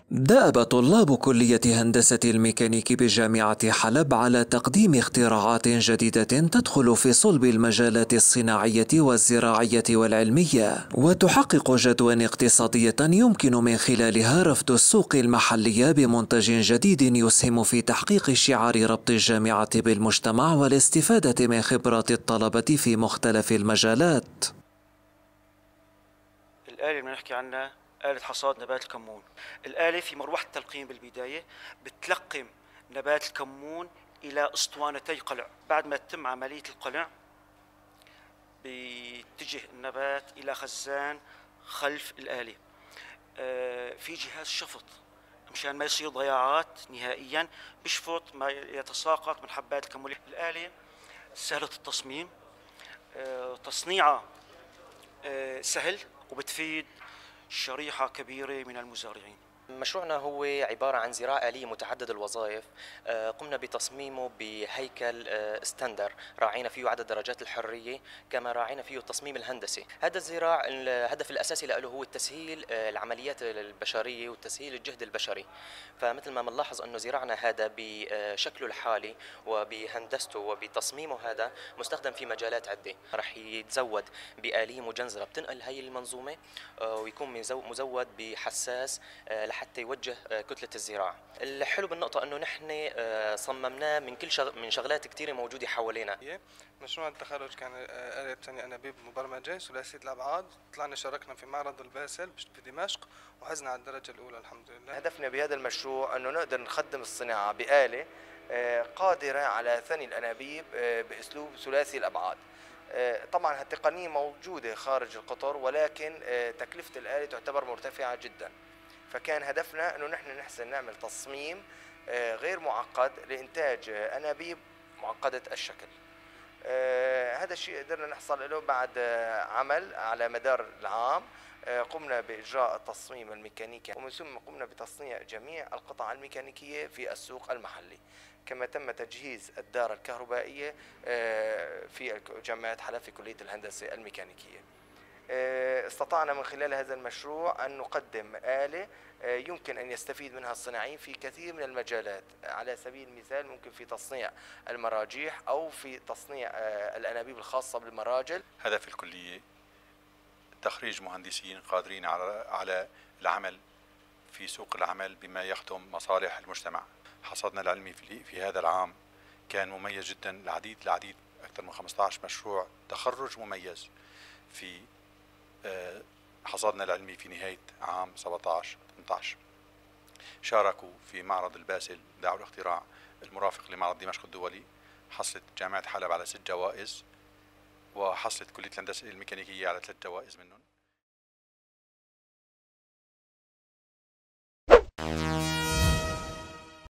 دأب طلاب كلية هندسة الميكانيك بجامعة حلب على تقديم اختراعات جديدة تدخل في صلب المجالات الصناعية والزراعية والعلمية، وتحقق جدوى اقتصادية يمكن من خلالها رفد السوق المحلية بمنتج جديد يسهم في تحقيق شعار ربط الجامعة بالمجتمع والاستفادة من خبرات الطلبة في مختلف المجالات. الآلة اللي بنحكي عنها آلة حصاد نبات الكمون. الآلة في مروحة التلقيم بالبداية بتلقم نبات الكمون إلى أسطوانتي قلع. بعد ما تتم عملية القلع بيتجه النبات إلى خزان خلف الآلة. في جهاز شفط مشان ما يصير ضياعات نهائيا، بشفط ما يتساقط من حبات الكمون. الآلة سهلة التصميم، تصنيعها سهل، وبتفيد شريحة كبيرة من المزارعين. مشروعنا هو عبارة عن زراعة آلية متعددة الوظائف. قمنا بتصميمه بهيكل ستاندر، راعينا فيه عدد درجات الحرية، كما راعينا فيه التصميم الهندسي. هذا الزراع الهدف الأساسي له هو تسهيل العمليات البشرية وتسهيل الجهد البشري. فمثل ما بنلاحظ أنه زراعنا هذا بشكله الحالي وبهندسته وبتصميمه هذا مستخدم في مجالات عدة. رح يتزود بآلية مجنزرة بتنقل هي المنظومة، ويكون مزود بحساس حتى يوجه كتلة الزراعة. الحلو بالنقطة انه نحن صممناه من من شغلات كثيرة موجودة حوالينا. مشروع التخرج كان آلة ثانية أنابيب مبرمجة ثلاثية الأبعاد. طلعنا شاركنا في معرض الباسل في دمشق وحزنا على الدرجة الأولى الحمد لله. هدفنا بهذا المشروع أنه نقدر نخدم الصناعة بآلة قادرة على ثني الأنابيب بأسلوب ثلاثي الأبعاد. طبعا التقنية موجودة خارج القطر، ولكن تكلفة الآلة تعتبر مرتفعة جدا، فكان هدفنا أنه نحن نحسن نعمل تصميم غير معقد لإنتاج أنابيب معقدة الشكل. هذا الشيء قدرنا نحصل له بعد عمل على مدار العام. قمنا بإجراء التصميم الميكانيكي، ومن ثم قمنا بتصنيع جميع القطع الميكانيكية في السوق المحلي، كما تم تجهيز الدارة الكهربائية في جامعة حلب في كلية الهندسة الميكانيكية. استطعنا من خلال هذا المشروع أن نقدم آلة يمكن أن يستفيد منها الصناعيين في كثير من المجالات. على سبيل المثال ممكن في تصنيع المراجيح أو في تصنيع الأنابيب الخاصة بالمراجل. هدف الكلية تخريج مهندسين قادرين على العمل في سوق العمل بما يخدم مصالح المجتمع. حصادنا العلمي في هذا العام كان مميز جدا، العديد أكثر من 15 مشروع تخرج مميز في حصادنا العلمي في نهاية عام 17-18. شاركوا في معرض الباسل دعوا الاختراع المرافق لمعرض دمشق الدولي. حصلت جامعة حلب على 6 جوائز، وحصلت كلية الهندسة الميكانيكية على 3 جوائز منهم.